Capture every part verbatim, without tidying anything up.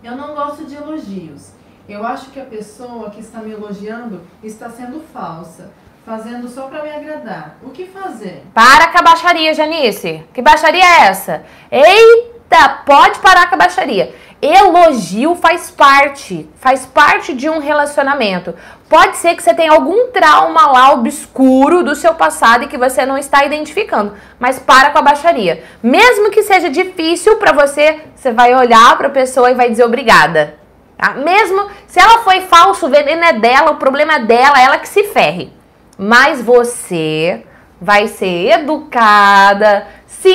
Eu não gosto de elogios. Eu acho que a pessoa que está me elogiando está sendo falsa, fazendo só para me agradar. O que fazer? Para com a baixaria, Janice. Que baixaria é essa? Eita, pode parar com a baixaria. Elogio faz parte, faz parte de um relacionamento. Pode ser que você tenha algum trauma lá obscuro do seu passado e que você não está identificando, mas para com a baixaria. Mesmo que seja difícil para você, você vai olhar para a pessoa e vai dizer obrigada. Tá? Mesmo se ela foi falso, o veneno é dela, o problema é dela, ela que se ferre. Mas você vai ser educada,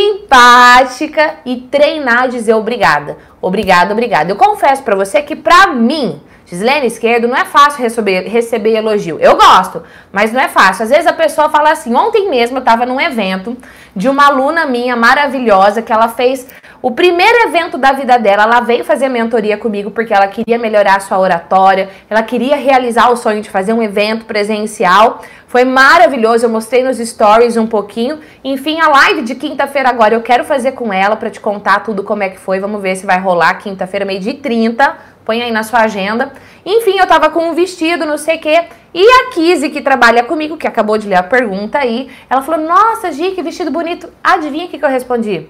simpática e treinar a dizer obrigada. Obrigada, obrigada. Eu confesso pra você que pra mim, Gislene Esquerdo, não é fácil receber, receber elogio. Eu gosto, mas não é fácil. Às vezes a pessoa fala assim, ontem mesmo eu tava num evento de uma aluna minha maravilhosa que ela fez o primeiro evento da vida dela. Ela veio fazer mentoria comigo porque ela queria melhorar a sua oratória, ela queria realizar o sonho de fazer um evento presencial. Foi maravilhoso, eu mostrei nos stories um pouquinho. Enfim, a live de quinta-feira agora eu quero fazer com ela pra te contar tudo como é que foi. Vamos ver se vai rolar quinta-feira, meio-dia e trinta. Põe aí na sua agenda. Enfim, eu tava com um vestido, não sei o quê. E a Kizzy, que trabalha comigo, que acabou de ler a pergunta aí, ela falou, nossa, Gi, que vestido bonito. Adivinha o que, que eu respondi?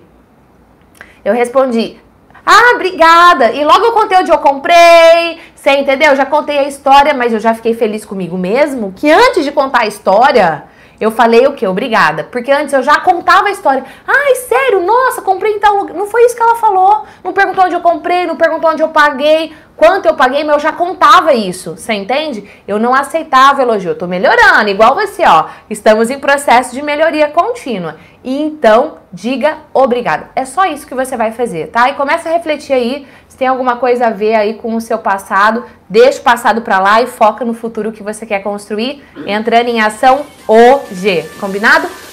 Eu respondi, ah, obrigada. E logo eu contei onde eu comprei, você entendeu? Já contei a história, mas eu já fiquei feliz comigo mesmo, que antes de contar a história, eu falei o quê? Obrigada. Porque antes eu já contava a história. Ai, sério? Nossa, comprei em tal lugar. Não foi isso que ela falou. Não perguntou onde eu comprei, não perguntou onde eu paguei, quanto eu paguei, mas eu já contava isso. Você entende? Eu não aceitava elogio. Eu tô melhorando, igual você, ó. Estamos em processo de melhoria contínua. Então, diga obrigada. É só isso que você vai fazer, tá? E começa a refletir aí se tem alguma coisa a ver aí com o seu passado. Deixa o passado pra lá e foca no futuro que você quer construir, entrando em ação hoje. Combinado?